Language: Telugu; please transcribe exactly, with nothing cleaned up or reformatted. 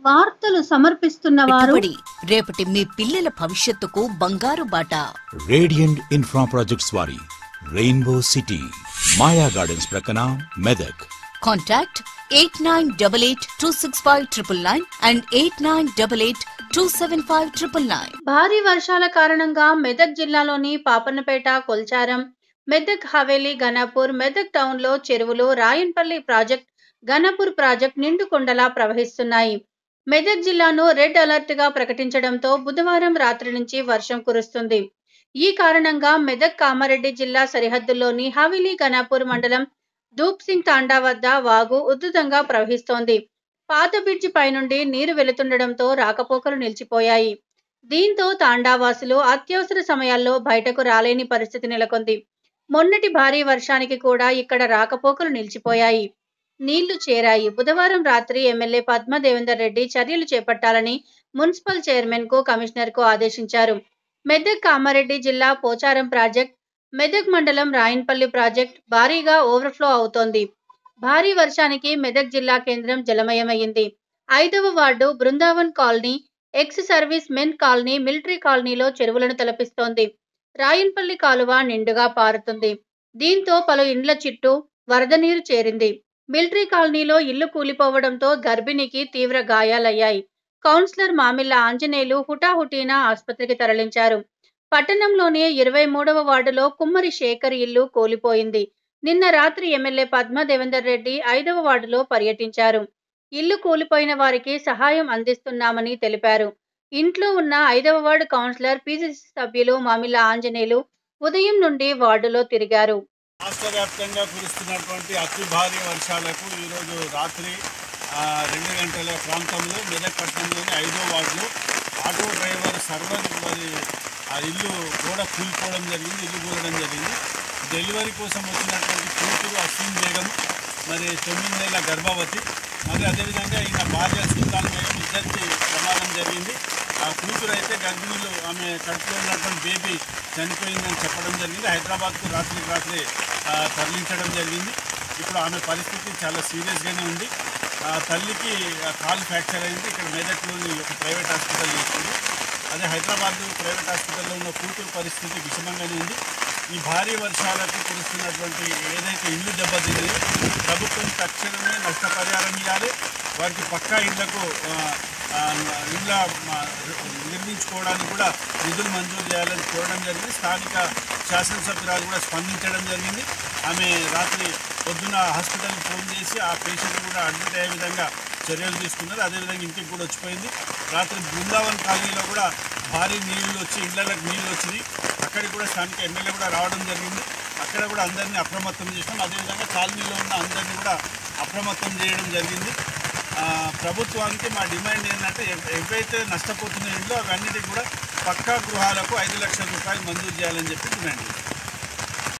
వార్తలు సమర్పిస్తున్న వారు పెట్టుబడి రేపటి మీ పిల్లల భవిష్యత్తుకు బంగారు బాట. రేడియంట్ ఇన్ఫ్రా ప్రాజెక్ట్స్ వారి రెయిన్బో సిటీ మాయా గార్డెన్స్ ప్రక్కన Medak. Contact eight nine double eight two six five triple nine and eight nine double eight two seven five triple nine. భారీ వర్షాల కారణంగా మెదక్ జిల్లాలోని పాపన్నపేట, కొల్చారం, మెదక్ హవేలీ, ఘనపూర్, మెదక్ టౌన్ లో చెరువులు, రాయన్పల్లి ప్రాజెక్ట్, ఘనపూర్ ప్రాజెక్ట్ నిండుకొండలా ప్రవహిస్తున్నాయి. మెదక్ జిల్లాను రెడ్ అలర్ట్ గా ప్రకటించడంతో బుధవారం రాత్రి నుంచి వర్షం కురుస్తుంది. ఈ కారణంగా మెదక్ కామారెడ్డి జిల్లా సరిహద్దుల్లోని హవేలీ, ఘనపూర్ మండలం ధూప్ సింగ్ తాండా వద్ద వాగు ఉధృతంగా ప్రవహిస్తోంది. పాత బ్రిడ్జి పైనుండి నీరు వెళుతుండడంతో రాకపోకలు నిలిచిపోయాయి. దీంతో తాండావాసులు అత్యవసర సమయాల్లో బయటకు రాలేని పరిస్థితి నెలకొంది. మొన్నటి భారీ వర్షానికి కూడా ఇక్కడ రాకపోకలు నిలిచిపోయాయి, నీళ్లు చేరాయి. బుధవారం రాత్రి ఎమ్మెల్యే పద్మా దేవేందర్ రెడ్డి చర్యలు చేపట్టాలని మున్సిపల్ చైర్మన్ కు, కమిషనర్ కు ఆదేశించారు. మెదక్ కామారెడ్డి జిల్లా పోచారం ప్రాజెక్ట్, మెదక్ మండలం రాయన్పల్లి ప్రాజెక్ట్ భారీగా ఓవర్ఫ్లో అవుతోంది. భారీ వర్షానికి మెదక్ జిల్లా కేంద్రం జలమయమైంది. ఐదవ ward Brindavan colony, ex service men colony, military కాలనీలో చెరువులను తలపిస్తోంది. రాయన్పల్లి కాలువ నిండుగా పారుతుంది. దీంతో పలు ఇండ్ల చుట్టూ వరద నీరు చేరింది. మిలిటరీ కాలనీలో ఇల్లు కూలిపోవడంతో గర్భిణికి తీవ్ర గాయాలయ్యాయి. కౌన్సిలర్ మామిళ్ల ఆంజనేయులు హుటాహుటీన ఆసుపత్రికి తరలించారు. పట్టణంలోని ఇరవై మూడవ వార్డులో కుమ్మరి శేఖర్ ఇల్లు కూలిపోయింది. నిన్న రాత్రి ఎమ్మెల్యే పద్మా దేవేందర్ రెడ్డి ఐదవ వార్డులో పర్యటించారు. ఇల్లు కూలిపోయిన వారికి సహాయం అందిస్తున్నామని తెలిపారు. ఇంట్లో ఉన్న ఐదవ వార్డు కౌన్సిలర్, పీసీసీ సభ్యులు మామిళ్ల ఆంజనేయులు ఉదయం నుండి వార్డులో తిరిగారు. రాష్ట్ర వ్యాప్తంగా కురుస్తున్నటువంటి అతి భారీ వర్షాలకు ఈరోజు రాత్రి రెండు గంటల ప్రాంతంలో మెదక్ పట్టణంలోని ఐదో వార్డులో ఆటో డ్రైవర్ సర్వర్ మరి ఆ ఇల్లు కూడా కూలిపోవడం జరిగింది, ఇల్లు కూలడం జరిగింది. డెలివరీ కోసం వచ్చినటువంటి కూతురు అశ్విన్ బేగం, మరి తొమ్మిది నెలల గర్భవతి, మరి అదేవిధంగా ఈయన భార్య సుల్తాన్ బేగం ఇద్దరికి ప్రమాదం జరిగింది. ఆ కూతురు అయితే గర్భిణీలు ఆమె కడుపులో ఉన్నటువంటి బేబీ చనిపోయిందని చెప్పడం జరిగింది. హైదరాబాద్కు రాత్రి రాత్రి తరలించడం జరిగింది. ఇప్పుడు ఆమె పరిస్థితి చాలా సీరియస్గానే ఉంది. తల్లికి కాలు ఫ్రాక్చర్ అయింది. ఇక్కడ మెదక్లోని ఒక ప్రైవేట్ హాస్పిటల్ తీసుకుంది. అదే హైదరాబాద్ ప్రైవేట్ హాస్పిటల్లో ఉన్న కూతురు పరిస్థితి విషమంగానే ఉంది. ఈ భారీ వర్షాలకు కురుస్తున్నటువంటి ఏదైతే ఇల్లు దెబ్బతిన్నాయో ప్రభుత్వం తక్షణమే నష్టపరిహారం ఇవ్వాలి. వారికి పక్కా ఇళ్లకు ఇళ్ళ నిర్మించుకోవడానికి కూడా నిధులు మంజూరు చేయాలని కోరడం జరిగింది. స్థానిక శాసనసభ్యురాలు కూడా స్పందించడం జరిగింది. ఆమె రాత్రి పొద్దున హాస్పిటల్కి ఫోన్ చేసి ఆ పేషెంట్ కూడా అడ్మిట్ అయ్యే విధంగా చర్యలు తీసుకున్నారు. అదేవిధంగా ఇంటికి కూడా వచ్చిపోయింది. రాత్రి బృందావన్ కాలనీలో కూడా భారీ నీళ్లు వచ్చి ఇళ్లకు నీళ్ళు వచ్చినాయి. అక్కడికి కూడా స్థానిక ఎమ్మెల్యే కూడా రావడం జరిగింది. అక్కడ కూడా అందరినీ అప్రమత్తం చేసాం. అదేవిధంగా కాలనీలో ఉన్న అందరినీ కూడా అప్రమత్తం చేయడం జరిగింది. ప్రభుత్వానికి మా డిమాండ్ ఏంటంటే ఎవరైతే నష్టపోతున్న ఇంట్లో అవన్నిటికీ కూడా పక్కా గృహాలకు ఐదు లక్షల రూపాయలు మంజూరు చేయాలని చెప్పి డిమాండ్ చేస్తాం.